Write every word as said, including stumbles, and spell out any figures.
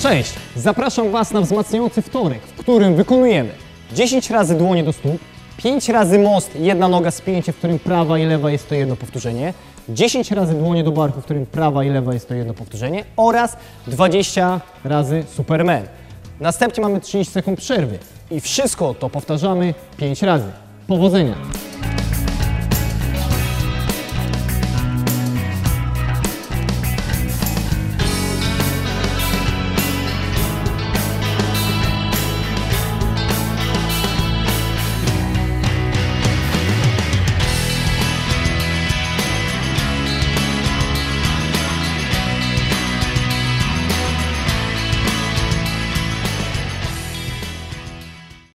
Cześć! Zapraszam Was na wzmacniający wtorek, w którym wykonujemy dziesięć razy dłonie do stóp, pięć razy most, jedna noga spięcie, w którym prawa i lewa jest to jedno powtórzenie, dziesięć razy dłonie do barku, w którym prawa i lewa jest to jedno powtórzenie oraz dwadzieścia razy Superman. Następnie mamy trzydzieści sekund przerwy i wszystko to powtarzamy pięć razy. Powodzenia!